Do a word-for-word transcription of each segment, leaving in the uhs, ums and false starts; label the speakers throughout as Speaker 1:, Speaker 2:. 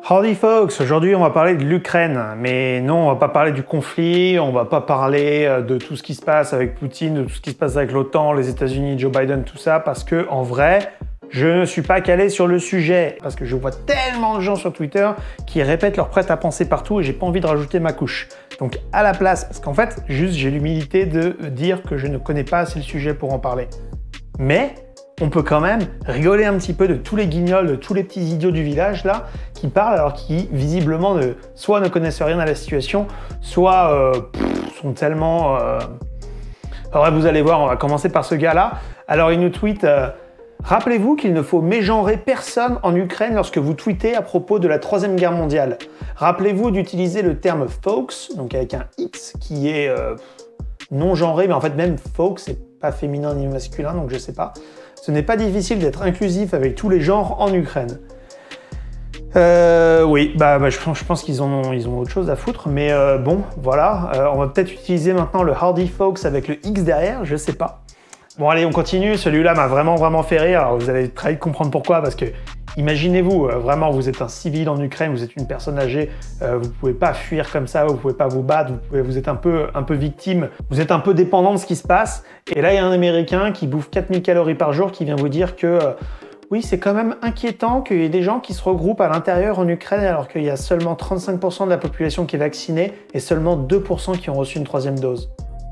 Speaker 1: Howdy folks, aujourd'hui on va parler de l'Ukraine, mais non, on va pas parler du conflit, on va pas parler de tout ce qui se passe avec Poutine, de tout ce qui se passe avec l'OTAN, les États-Unis, Joe Biden, tout ça, parce que en vrai, je ne suis pas calé sur le sujet, parce que je vois tellement de gens sur Twitter qui répètent leur prêt-à-penser partout et j'ai pas envie de rajouter ma couche. Donc à la place, parce qu'en fait, juste j'ai l'humilité de dire que je ne connais pas assez le sujet pour en parler. Mais on peut quand même rigoler un petit peu de tous les guignols, de tous les petits idiots du village là, qui parlent alors qu'ils visiblement ne, soit ne connaissent rien à la situation, soit euh, pff, sont tellement... Euh... Alors vous allez voir, on va commencer par ce gars-là. Alors il nous tweet euh, « Rappelez-vous qu'il ne faut mégenrer personne en Ukraine lorsque vous tweetez à propos de la Troisième Guerre mondiale. Rappelez-vous d'utiliser le terme « folks », donc avec un X qui est euh, non genré, mais en fait même « folks », c'est pas féminin ni masculin, donc je sais pas. Ce n'est pas difficile d'être inclusif avec tous les genres en Ukraine. Euh, oui, bah, bah je, je pense qu'ils ont, ils ont autre chose à foutre, mais euh, bon, voilà. Euh, on va peut-être utiliser maintenant le Howdy Folks avec le X derrière, je sais pas. Bon allez, on continue. Celui-là m'a vraiment vraiment fait rire. Alors vous allez très vite comprendre pourquoi, parce que imaginez-vous, euh, vraiment, vous êtes un civil en Ukraine, vous êtes une personne âgée, euh, vous pouvez pas fuir comme ça, vous pouvez pas vous battre, vous, pouvez, vous êtes un peu, un peu victime, vous êtes un peu dépendant de ce qui se passe. Et là, il y a un Américain qui bouffe quatre mille calories par jour qui vient vous dire que euh, oui, c'est quand même inquiétant qu'il y ait des gens qui se regroupent à l'intérieur en Ukraine alors qu'il y a seulement trente-cinq pour cent de la population qui est vaccinée et seulement deux pour cent qui ont reçu une troisième dose.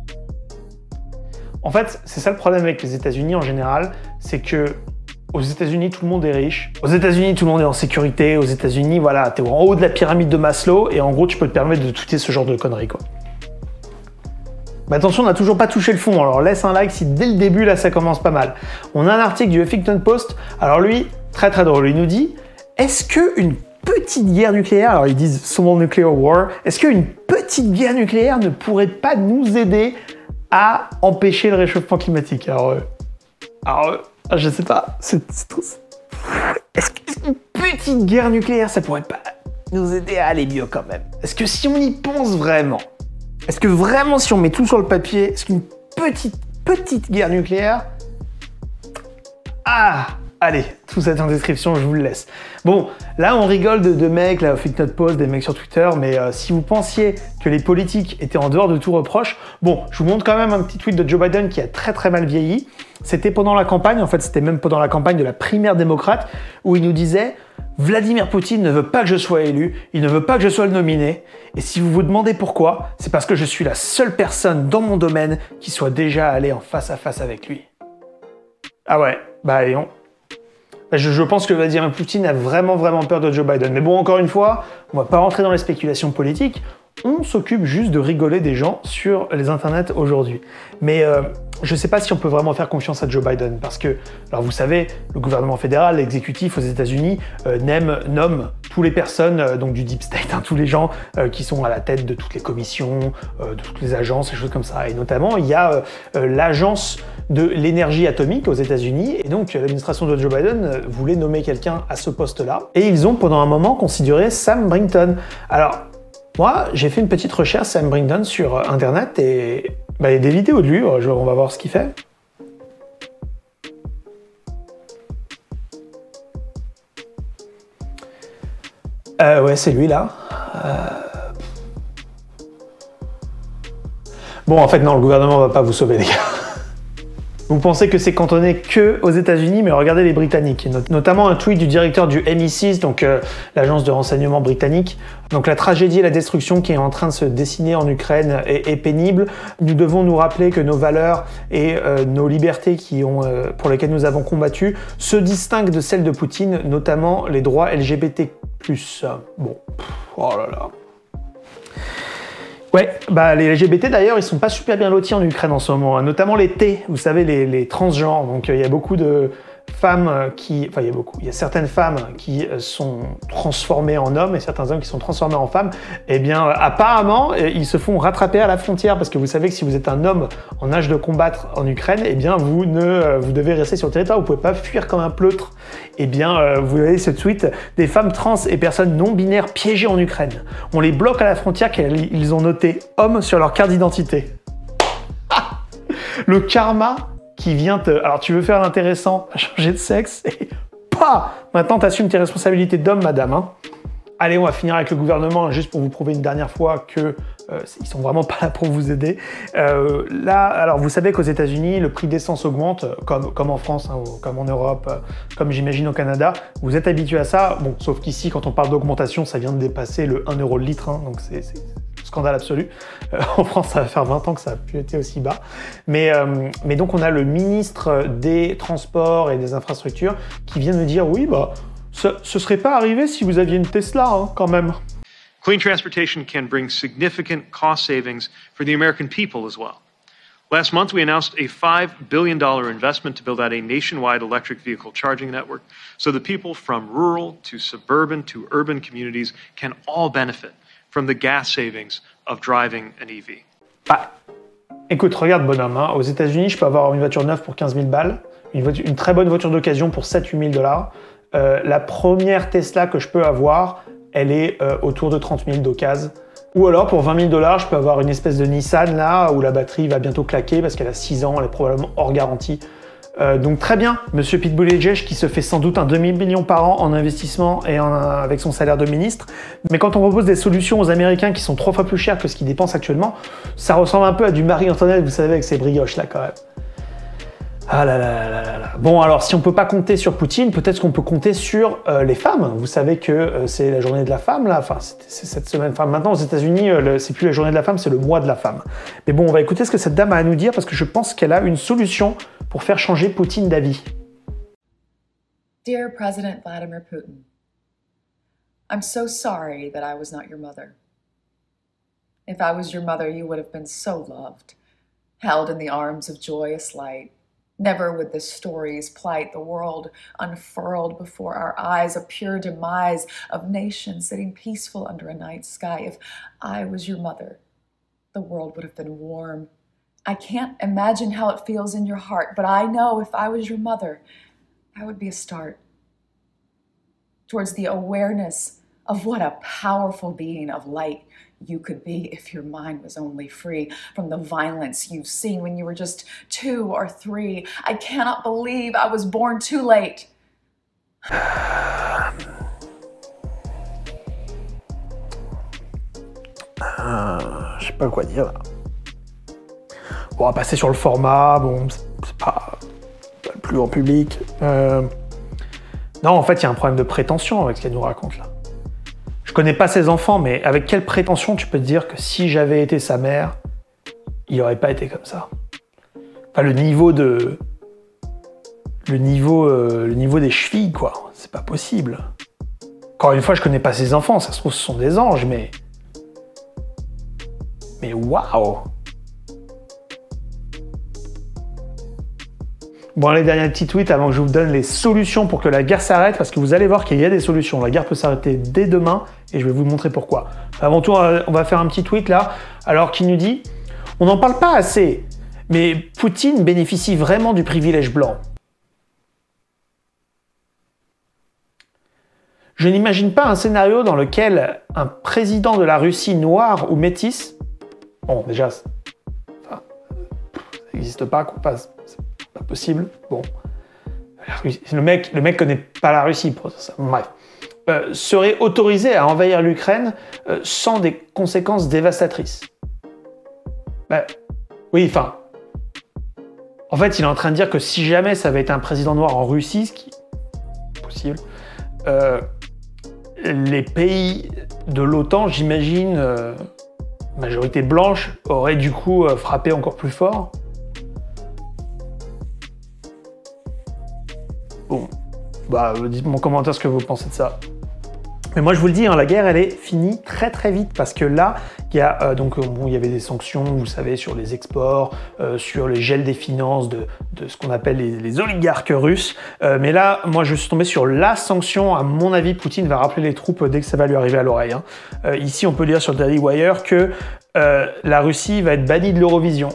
Speaker 1: En fait, c'est ça le problème avec les États-Unis en général, c'est que aux États-Unis, tout le monde est riche. Aux États-Unis, tout le monde est en sécurité. Aux États-Unis, voilà, t'es en haut de la pyramide de Maslow et en gros, tu peux te permettre de tweeter ce genre de conneries, quoi. Mais attention, on n'a toujours pas touché le fond. Alors laisse un like si dès le début, là, ça commence pas mal. On a un article du Huffington Post. Alors lui, très très drôle. Il nous dit, est-ce qu'une petite guerre nucléaire, alors ils disent small nuclear war, est-ce qu'une petite guerre nucléaire ne pourrait pas nous aider à empêcher le réchauffement climatique? Alors, euh, alors euh, je sais pas, c'est trop... Est-ce qu'une petite guerre nucléaire, ça pourrait pas nous aider à aller mieux quand même? Est-ce que si on y pense vraiment, est-ce que vraiment si on met tout sur le papier, est-ce qu'une petite, petite guerre nucléaire... Ah, allez, tout ça est en description, je vous le laisse. Bon, là on rigole de, de mecs, là, au Huffington Post, des mecs sur Twitter, mais euh, si vous pensiez que les politiques étaient en dehors de tout reproche, bon, je vous montre quand même un petit tweet de Joe Biden qui a très très mal vieilli. C'était pendant la campagne, en fait c'était même pendant la campagne de la primaire démocrate, où il nous disait « Vladimir Poutine ne veut pas que je sois élu, il ne veut pas que je sois le nominé, et si vous vous demandez pourquoi, c'est parce que je suis la seule personne dans mon domaine qui soit déjà allée en face à face avec lui. » Ah ouais, bah et on... Je, je pense que Vladimir Poutine a vraiment vraiment peur de Joe Biden. Mais bon, encore une fois, on va pas rentrer dans les spéculations politiques, on s'occupe juste de rigoler des gens sur les internets aujourd'hui. Mais euh, je sais pas si on peut vraiment faire confiance à Joe Biden, parce que, alors vous savez, le gouvernement fédéral, l'exécutif aux États-Unis euh, nomme, nomme toutes les personnes, euh, donc du deep state, hein, tous les gens euh, qui sont à la tête de toutes les commissions, euh, de toutes les agences, et choses comme ça. Et notamment, il y a euh, euh, l'agence de l'énergie atomique aux États-Unis, et donc l'administration de Joe Biden euh, voulait nommer quelqu'un à ce poste-là. Et ils ont pendant un moment considéré Sam Brinton. Alors, moi, j'ai fait une petite recherche Sam Brinton sur euh, internet et bah, il y a des vidéos de lui, je, on va voir ce qu'il fait. Euh, ouais, c'est lui là. Euh... Bon, en fait, non, le gouvernement va pas vous sauver, les gars. Vous pensez que c'est cantonné que aux États-Unis, mais regardez les Britanniques. Not notamment un tweet du directeur du M I six, donc euh, l'agence de renseignement britannique. Donc la tragédie et la destruction qui est en train de se dessiner en Ukraine est, est pénible. Nous devons nous rappeler que nos valeurs et euh, nos libertés qui ont, euh, pour lesquelles nous avons combattu se distinguent de celles de Poutine, notamment les droits L G B T plus. Bon, pff, oh là là. Ouais, bah les L G B T d'ailleurs, ils sont pas super bien lotis en Ukraine en ce moment, hein. Notamment les T, vous savez, les, les transgenres. Donc il euh, y a beaucoup de femmes qui... Enfin, il y a beaucoup. Il y a certaines femmes qui euh, sont transformées en hommes et certains hommes qui sont transformés en femmes. Eh bien, euh, apparemment, euh, ils se font rattraper à la frontière parce que vous savez que si vous êtes un homme en âge de combattre en Ukraine, eh bien, vous, ne, euh, vous devez rester sur le territoire, vous pouvez pas fuir comme un pleutre. Eh bien, euh, vous avez ce tweet, des femmes trans et personnes non binaires piégées en Ukraine. On les bloque à la frontière car ils ont noté homme sur leur carte d'identité. Ah, le karma qui vient te... Alors, tu veux faire l'intéressant, changer de sexe, et pas. Maintenant, tu assumes tes responsabilités d'homme, madame. Hein. Allez, on va finir avec le gouvernement, juste pour vous prouver une dernière fois que euh, ils sont vraiment pas là pour vous aider. Euh, là, alors vous savez qu'aux États-Unis, le prix d'essence augmente, comme, comme en France, hein, ou comme en Europe, euh, comme j'imagine au Canada. Vous êtes habitué à ça, bon, sauf qu'ici, quand on parle d'augmentation, ça vient de dépasser le un euro le litre, hein, donc c'est scandale absolu. Euh, en France, ça va faire vingt ans que ça n'a plus été aussi bas. Mais, euh, mais donc, on a le ministre des Transports et des Infrastructures qui vient de dire, oui, bah, ce ne serait pas arrivé si vous aviez une Tesla, hein, quand même.
Speaker 2: Clean transportation can bring significant cost savings for the American people as well. Last month, we announced a five billion dollar investment to build out a nationwide electric vehicle charging network so the people from rural to suburban to urban communities can all benefit from the gas savings of driving an E V.
Speaker 1: Bah, écoute, regarde bonhomme, hein, aux États-Unis, je peux avoir une voiture neuve pour quinze mille balles, une, voiture, une très bonne voiture d'occasion pour sept à huit mille dollars. Euh, la première Tesla que je peux avoir, elle est euh, autour de trente mille d'occasion. Ou alors, pour vingt mille dollars, je peux avoir une espèce de Nissan, là, où la batterie va bientôt claquer parce qu'elle a six ans, elle est probablement hors garantie. Euh, donc très bien, Monsieur Pete Buttigieg, qui se fait sans doute un demi-million par an en investissement et en, avec son salaire de ministre. Mais quand on propose des solutions aux Américains qui sont trois fois plus chères que ce qu'ils dépensent actuellement, ça ressemble un peu à du Marie-Antoinette, vous savez, avec ses brioches, là, quand même. Ah là là là là là. Bon, alors si on peut pas compter sur Poutine, peut-être qu'on peut compter sur euh, les femmes. Vous savez que euh, c'est la journée de la femme, là. Enfin, c'est cette semaine. Enfin, maintenant, aux États-Unis, euh, c'est plus la journée de la femme, c'est le mois de la femme. Mais bon, on va écouter ce que cette dame a à nous dire parce que je pense qu'elle a une solution pour faire changer Poutine d'avis.
Speaker 3: Dear President Vladimir Putin, I'm so sorry that I was not your mother. If I was your mother, you would have been so loved, held in the arms of joyous light. Never would the stories plight the world unfurled before our eyes, a pure demise of nations sitting peaceful under a night sky. If I was your mother, the world would have been warm. I can't imagine how it feels in your heart, but I know if I was your mother, that would be a start towards the awareness of what a powerful being of light you could be if your mind was only free from the violence you've seen when you were just two or three. I cannot believe I was born too late.
Speaker 1: Euh, je sais pas quoi dire là. Bon, on va passer sur le format. Bon, c'est pas, pas le plus grand public. Euh... Non, en fait, il y a un problème de prétention avec ce qu'elle nous raconte là. Je connais pas ses enfants, mais avec quelle prétention tu peux te dire que si j'avais été sa mère, il aurait pas été comme ça? Enfin, le niveau de... Le niveau, euh, le niveau des chevilles, quoi. C'est pas possible. Encore une fois, je connais pas ses enfants, ça se trouve ce sont des anges, mais... Mais waouh! Bon, allez, dernier petit tweet avant que je vous donne les solutions pour que la guerre s'arrête, parce que vous allez voir qu'il y a des solutions. La guerre peut s'arrêter dès demain, et je vais vous montrer pourquoi. Avant tout, on va faire un petit tweet là, alors qui nous dit « On n'en parle pas assez, mais Poutine bénéficie vraiment du privilège blanc. Je n'imagine pas un scénario dans lequel un président de la Russie noire ou métisse, bon, déjà, ça n'existe pas, qu'on passe... Pas possible. Bon, le mec, le mec connaît pas la Russie pour ça. Bref, euh, serait autorisé à envahir l'Ukraine euh, sans des conséquences dévastatrices. Bah, oui, enfin, en fait, il est en train de dire que si jamais ça avait été un président noir en Russie, ce qui est possible, euh, les pays de l'OTAN, j'imagine, euh, majorité blanche, auraient du coup euh, frappé encore plus fort. Bon, bah, dites-moi en commentaire ce que vous pensez de ça. Mais moi, je vous le dis, hein, la guerre, elle est finie très très vite parce que là, il y a euh, donc bon, il y avait des sanctions, vous savez, sur les exports, euh, sur le gel des finances de, de ce qu'on appelle les, les oligarques russes. Euh, mais là, moi, je suis tombé sur la sanction. À mon avis, Poutine va rappeler les troupes dès que ça va lui arriver à l'oreille. Hein. Euh, ici, on peut lire sur Daily Wire que euh, la Russie va être bannie de l'Eurovision.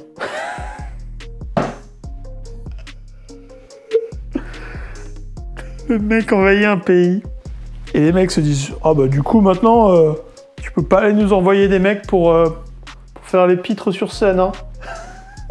Speaker 1: Le mec envahit un pays et les mecs se disent « Ah bah du coup maintenant, euh, tu peux pas aller nous envoyer des mecs pour, euh, pour faire les pitres sur scène, hein ?»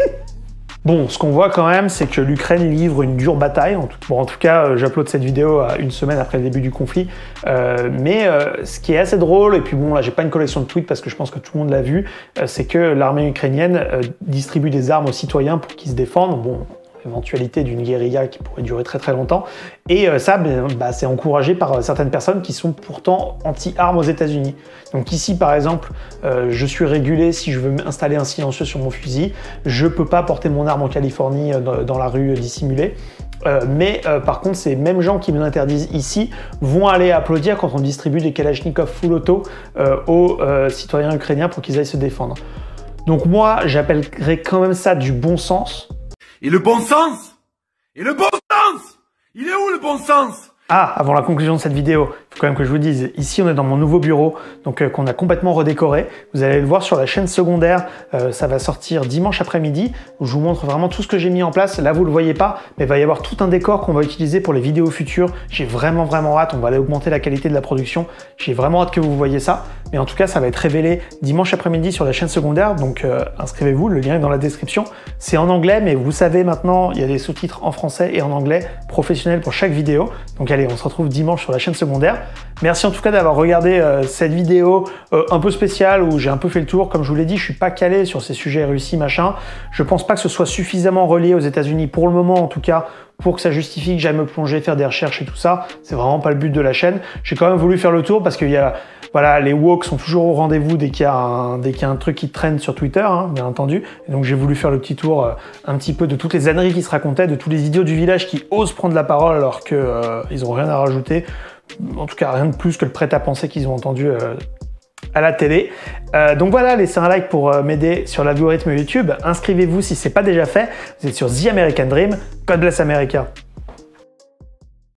Speaker 1: Bon, ce qu'on voit quand même, c'est que l'Ukraine livre une dure bataille. En tout, bon, en tout cas, euh, j'upload cette vidéo à une semaine après le début du conflit. Euh, mais euh, ce qui est assez drôle, et puis bon, là, j'ai pas une collection de tweets parce que je pense que tout le monde l'a vu, euh, c'est que l'armée ukrainienne euh, distribue des armes aux citoyens pour qu'ils se défendent. Bon, éventualité d'une guérilla qui pourrait durer très très longtemps. Et euh, ça, bah, c'est encouragé par euh, certaines personnes qui sont pourtant anti-armes aux États-Unis. Donc ici, par exemple, euh, je suis régulé si je veux installer un silencieux sur mon fusil. Je peux pas porter mon arme en Californie euh, dans, dans la rue euh, dissimulée. Euh, mais euh, par contre, ces mêmes gens qui me l'interdisent ici vont aller applaudir quand on distribue des Kalachnikov full auto euh, aux euh, citoyens ukrainiens pour qu'ils aillent se défendre. Donc moi, j'appellerais quand même ça du bon sens.
Speaker 4: Et le bon sens? Et le bon sens? Il est où le bon sens?
Speaker 1: Ah, avant la conclusion de cette vidéo, il faut quand même que je vous dise, ici on est dans mon nouveau bureau, donc euh, qu'on a complètement redécoré. Vous allez le voir sur la chaîne secondaire, euh, ça va sortir dimanche après-midi, où je vous montre vraiment tout ce que j'ai mis en place. Là, vous le voyez pas, mais il va y avoir tout un décor qu'on va utiliser pour les vidéos futures. J'ai vraiment vraiment hâte, on va aller augmenter la qualité de la production. J'ai vraiment hâte que vous voyez ça. Mais en tout cas, ça va être révélé dimanche après-midi sur la chaîne secondaire, donc euh, inscrivez-vous, le lien est dans la description. C'est en anglais, mais vous savez maintenant, il y a des sous-titres en français et en anglais professionnels pour chaque vidéo. Donc allez, on se retrouve dimanche sur la chaîne secondaire. Merci en tout cas d'avoir regardé euh, cette vidéo euh, un peu spéciale où j'ai un peu fait le tour. Comme je vous l'ai dit, je suis pas calé sur ces sujets Russie, machin. Je pense pas que ce soit suffisamment relié aux États-Unis pour le moment, en tout cas, pour que ça justifie que j'aille me plonger, faire des recherches et tout ça. C'est vraiment pas le but de la chaîne. J'ai quand même voulu faire le tour parce qu'il y a, voilà, les woke sont toujours au rendez-vous dès qu'il y a un, dès qu'il y a un truc qui traîne sur Twitter, hein, bien entendu. Et donc j'ai voulu faire le petit tour euh, un petit peu de toutes les âneries qui se racontaient, de tous les idiots du village qui osent prendre la parole alors qu'ils euh, ont rien à rajouter. En tout cas, rien de plus que le prêt-à-penser qu'ils ont entendu euh, à la télé. Euh, donc voilà, laissez un like pour euh, m'aider sur l'algorithme YouTube. Inscrivez-vous si ce n'est pas déjà fait. Vous êtes sur The American Dream. God bless America.